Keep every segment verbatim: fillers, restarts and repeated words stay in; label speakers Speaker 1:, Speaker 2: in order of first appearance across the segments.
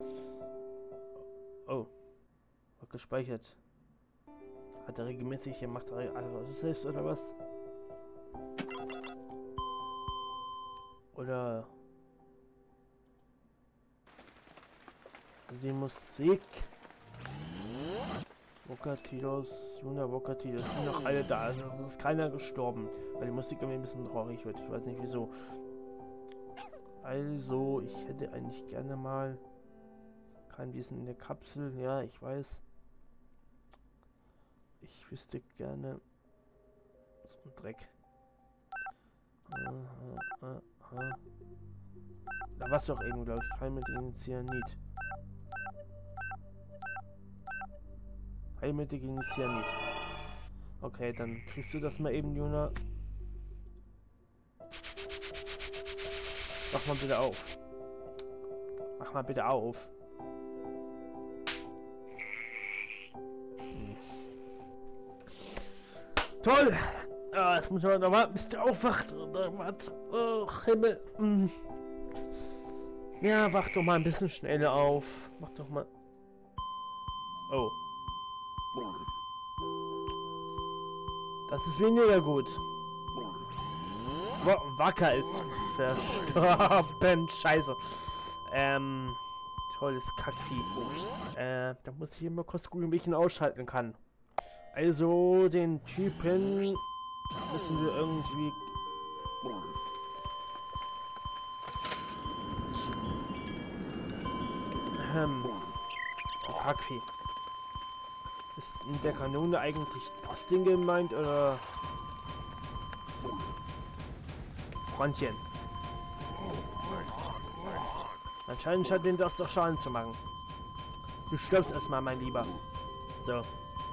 Speaker 1: Oh. Wird gespeichert. Hat er regelmäßig gemacht, also selbst oder was? Oder die Musik. Vokatilos, Juna Vokatilos, sind noch alle da, also es ist keiner gestorben, weil die Musik irgendwie ein bisschen traurig wird, ich weiß nicht wieso. Also, ich hätte eigentlich gerne mal kein Wissen in der Kapsel, ja, ich weiß. Ich wüsste gerne so ein Dreck. Aha, aha. Da war es doch eben, glaube ich, kein mit gegen Cyanid. Heilmittel gegen Cyanid. Okay, dann kriegst du das mal eben, Juna. Mach mal bitte auf. Mach mal bitte auf. Hm. Toll! Ah, jetzt muss man noch warten, bis der aufwacht. Oder was? Oh, Himmel. Hm. Ja, wach doch mal ein bisschen schneller auf. Mach doch mal. Oh. Das ist weniger gut. Wa Wacker ist verstorben. Scheiße. Ähm. Tolles Kackvieh. Äh, da muss ich immer kurz gucken, wie ich ihn ausschalten kann. Also, den Typen müssen wir irgendwie. Ähm. Kackvieh. Ist in der Kanone eigentlich das Ding gemeint oder Frontchen? Anscheinend scheint den das doch Schaden zu machen. Du stirbst erstmal, mein Lieber. So.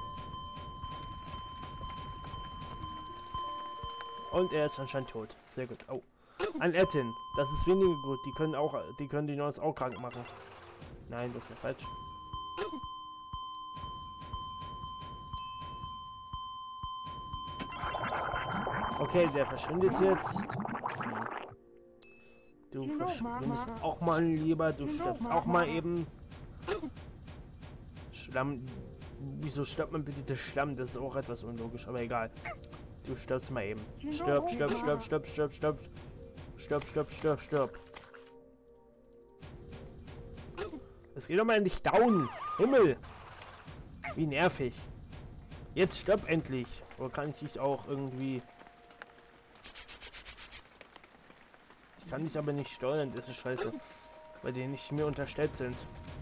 Speaker 1: Und er ist anscheinend tot. Sehr gut. Oh. Ein Ettin. Das ist weniger gut. Die können auch, die können die Neues auch krank machen. Nein, das ist ja falsch. Okay, der verschwindet jetzt. Du verschwindest auch mal lieber. Du stirbst auch mal eben. Schlamm. Wieso stirbt man bitte der Schlamm? Das ist auch etwas unlogisch, aber egal. Du stirbst mal eben. Stirb, stirb, stirb, stirb, stirb, stirb. Stirb, stirb, stirb, stirb. Es geht doch mal endlich down. Himmel. Wie nervig. Jetzt stirb endlich. Oder kann ich dich auch irgendwie... Ich kann dich aber nicht steuern, das ist scheiße. Weil die nicht mehr unterstellt sind.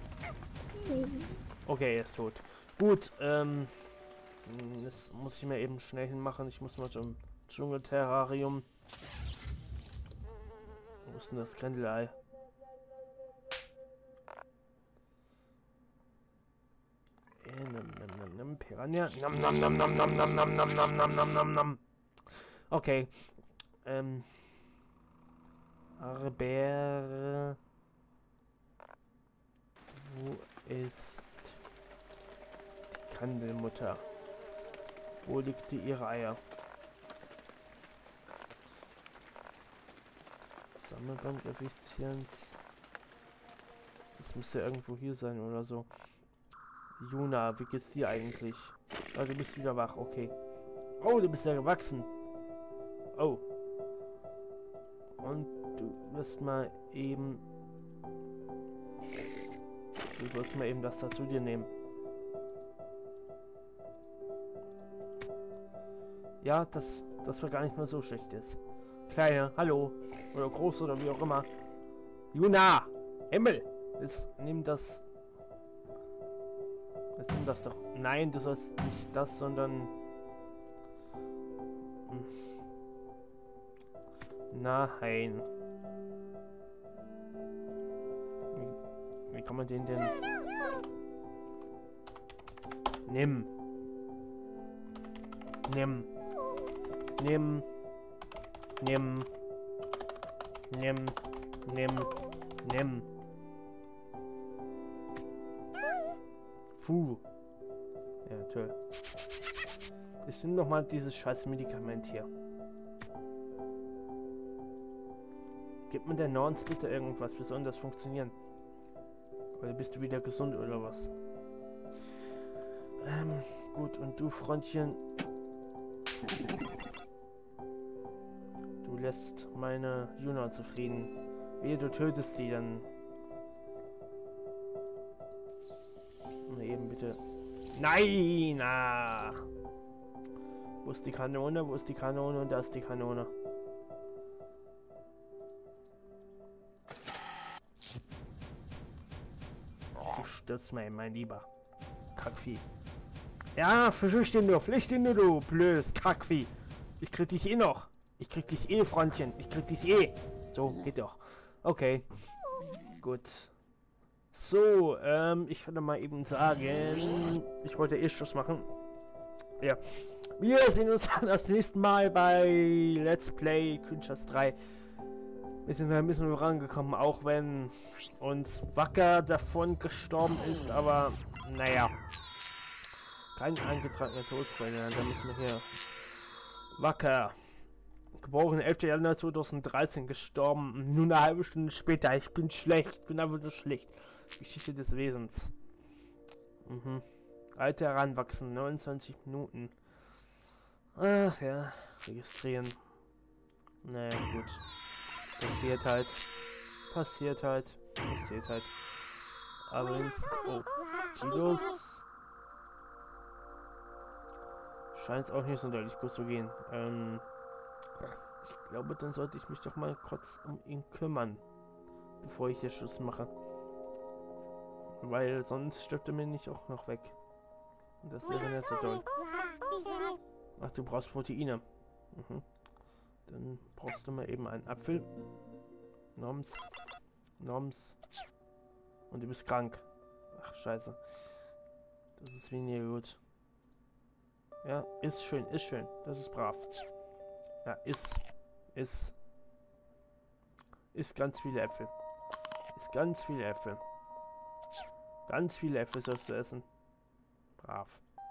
Speaker 1: Okay, er ist tot. Gut, ähm... das muss ich mir eben schnell hinmachen. Ich muss mal zum Dschungelterrarium. Wo ist denn das Grendelei? Piranha. Nam, nam, nam, nam, nam, nam, nam, nam, nam, nam, nam, nam, nam. Okay. Ähm. Aber wo ist die Kandelmutter? Wo liegt die ihre Eier? Sammelbank Effizienz. Das müsste irgendwo hier sein oder so. Juna, wie geht's dir eigentlich? Ah, du bist wieder wach, okay. Oh, du bist ja gewachsen. Oh. Und du wirst mal eben... Du sollst mal eben das dazu dir nehmen. Ja, das, das war gar nicht mal so schlecht ist. Kleine, hallo. Oder groß oder wie auch immer. Juna! Himmel! Jetzt nimm das... Jetzt nimm das doch. Nein, du sollst nicht das, sondern... Hm. Nein. Wie, wie kann man den denn... Nimm. Nimm. Nimm. Nimm. Nimm. Nimm. Nimm. Puh. Ja, toll. Ich nehme noch mal dieses scheiß Medikament hier. Gibt mir der Norns bitte irgendwas besonders funktionieren? Oder bist du wieder gesund oder was? Ähm, gut, und du, Freundchen. Du lässt meine Juna zufrieden. Wehe, du tötest sie, dann... Na eben, bitte. Nein! Ah. Wo ist die Kanone? Wo ist die Kanone? Und da ist die Kanone. Du stirbst mir, mein Lieber. Kackvieh. Ja, verschüch den nur, pflicht den nur, du blödes Kackvieh. Ich krieg dich eh noch. Ich krieg dich eh, Freundchen. Ich krieg dich eh. So, geht doch. Okay. Gut. So, ähm, ich würde mal eben sagen, ich wollte eh Schluss machen. Ja. Wir sehen uns dann das nächste Mal bei Let's Play Creatures drei. Wir sind da ein bisschen vorangekommen, auch wenn uns Wacker davon gestorben ist, aber naja. Kein eingetragener Todesfall, da müssen wir hier. Wacker. Geboren elfter Januar zweitausenddreizehn, gestorben nur eine halbe Stunde später. Ich bin schlecht, ich bin einfach nur schlecht. Geschichte des Wesens. Mhm. Alter heranwachsen, neunundzwanzig Minuten. Ach ja, registrieren. Naja, gut. Passiert halt. Passiert halt. Passiert halt. Aber wenigstens. Oh. Silos. Scheint es auch nicht so deutlich gut zu gehen. Ähm. Ich glaube, dann sollte ich mich doch mal kurz um ihn kümmern. Bevor ich hier Schluss mache. Weil sonst stirbt er mir nicht auch noch weg. Und das wäre nicht so toll. Ach, du brauchst Proteine. Mhm. Dann brauchst du mal eben einen Apfel. Noms. Noms. Und du bist krank. Ach, scheiße. Das ist weniger gut. Ja, ist schön, ist schön. Das ist brav. Ja, ist. Ist. Ist ganz viele Äpfel. Ist ganz viele Äpfel. Ganz viele Äpfel sollst du essen. Brav.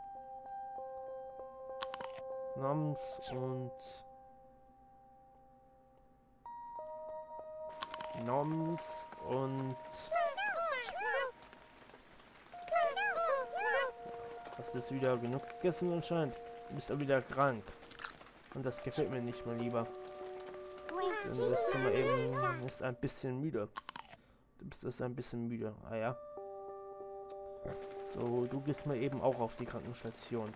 Speaker 1: Noms und... Noms und... Hast du jetzt wieder genug gegessen anscheinend? Du bist auch wieder krank. Und das gefällt mir nicht, mein Lieber. Dann bist du mal eben... Ist ein bisschen müde. Du bist jetzt ein bisschen müde. Ah ja. So, du gehst mal eben auch auf die Krankenstation.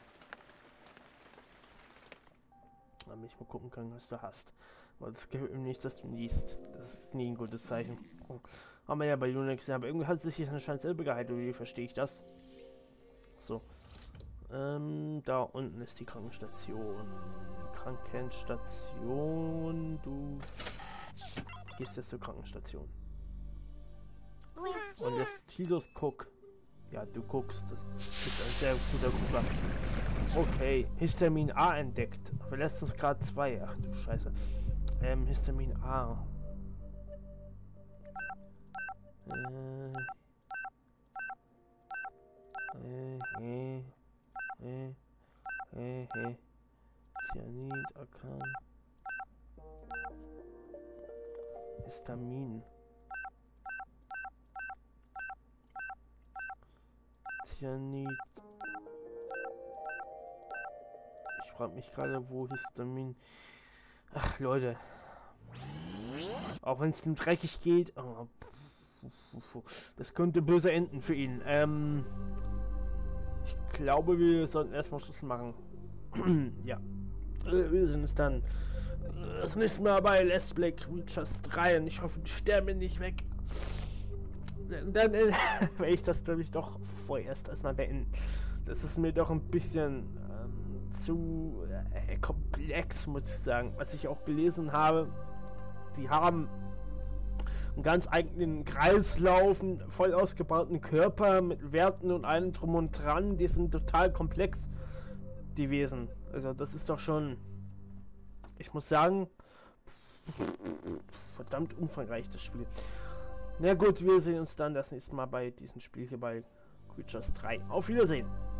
Speaker 1: Damit ich mal gucken kann, was du hast. Aber das gefällt mir nicht, dass du liest. Das ist nie ein gutes Zeichen. Oh. Haben wir ja bei Luna gesehen, aber irgendwie hat es sich anscheinend selber geheilt, oder wie verstehe ich das? So. Ähm, da unten ist die Krankenstation. Krankenstation. Du gehst jetzt zur Krankenstation. Und jetzt Tilos guck. Ja, du guckst. Das ist ein sehr guter Gucker. Okay, Histamin A entdeckt. Verletzungsgrad zwei. Ach du Scheiße. Ähm, Histamin A. Äh. Äh, äh. Äh. Äh, äh. Cyanid, Akan. Histamin. Cyanid. Ich frage mich gerade, wo Histamin... Ach, Leute. Auch wenn es ihm dreckig geht. Oh, das könnte böse enden für ihn. Ähm, ich glaube, wir sollten erstmal Schluss machen. Ja. Wir sehen uns dann das nächste Mal bei Let's Play Creatures drei. Und ich hoffe, die sterben nicht weg. Dann äh, werde ich das, glaube ich, doch vorerst erstmal beenden. Das ist mir doch ein bisschen ähm, zu äh, komplex, muss ich sagen. Was ich auch gelesen habe, sie haben einen ganz eigenen Kreislauf, einen voll ausgebauten Körper mit Werten und allem drum und dran. Die sind total komplex, die Wesen. Also das ist doch schon, ich muss sagen, verdammt umfangreich, das Spiel. Na gut, wir sehen uns dann das nächste Mal bei diesem Spiel hier bei Creatures drei. Auf Wiedersehen!